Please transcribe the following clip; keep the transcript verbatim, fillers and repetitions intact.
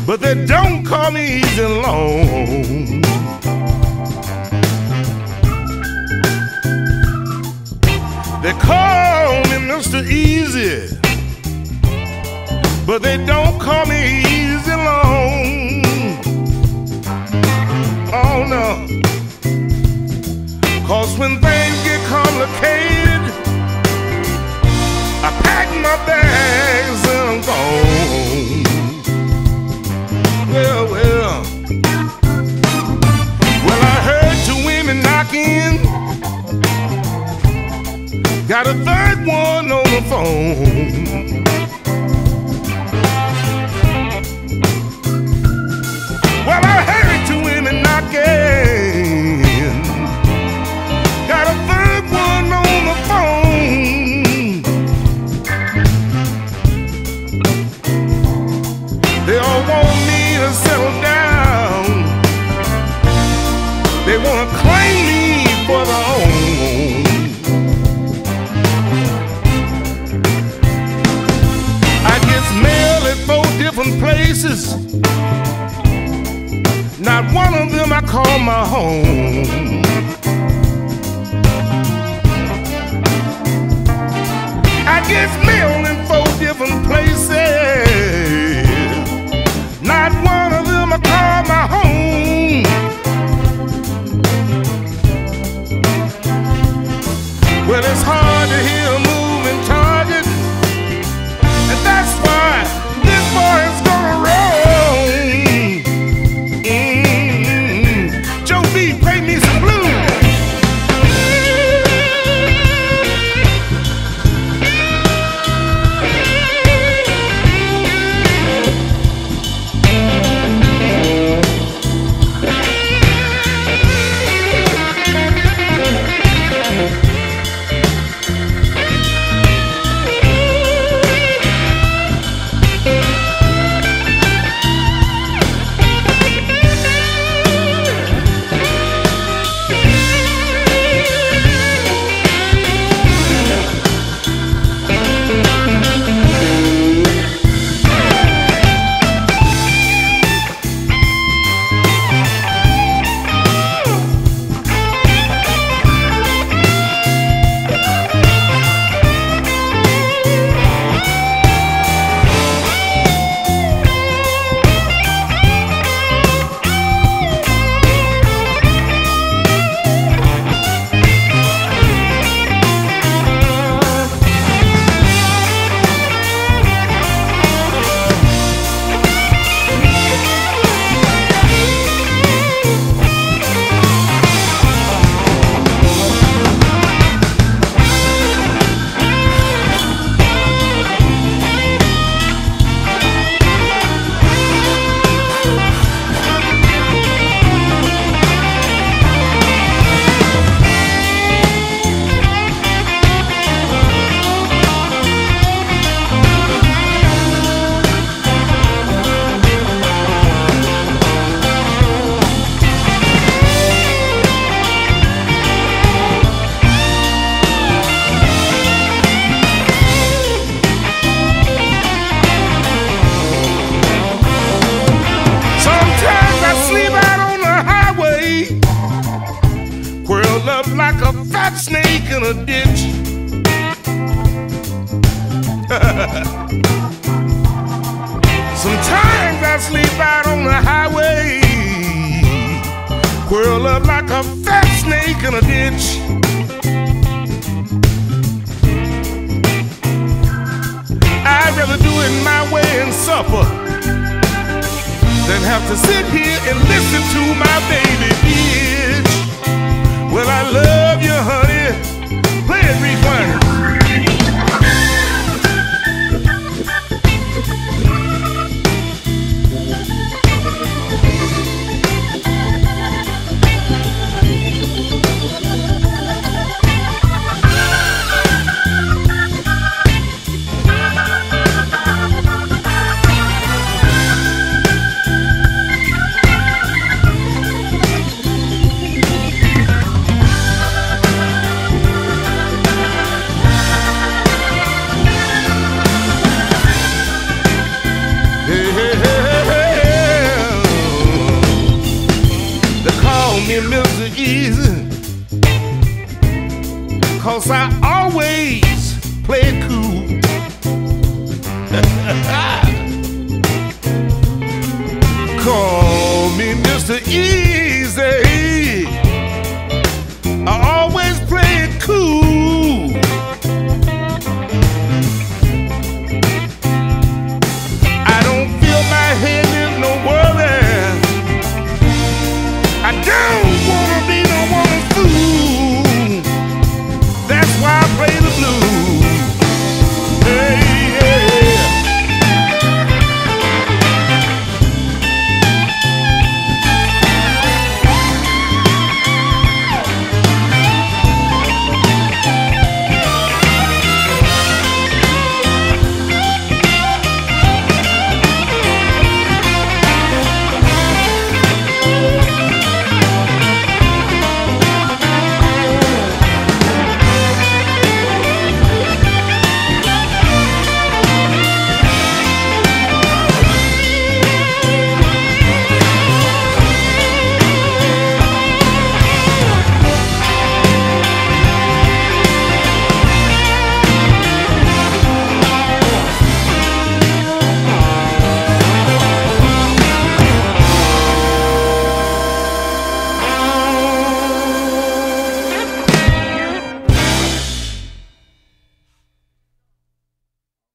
but they don't call me easy long. They call me Mister Easy, but they don't call me easy long. Oh no, 'cause when things get complicated, I pack my bags and I'm gone. Well, well, well, I heard two women knocking, got a third one on the phone. Well, I heard two women knocking, got a third one on the phone. They all want me to settle down. They want to claim me for their own. I get mail at four different places. Not one of them I call my home. I get mail in four different places. Not one of them I call my home. Well, it's hard to hear a moving target, and that's why this boy is gonna roll. Mm-hmm. Joe B, play me some blues. Like a fat snake in a ditch. Sometimes I sleep out on the highway, curl up like a fat snake in a ditch. I'd rather do it my way and suffer than have to sit here and listen to my baby bitch. Well, I love you, honey. Play it, Reef. days, 'cause I always play it cool. Call me Mister E.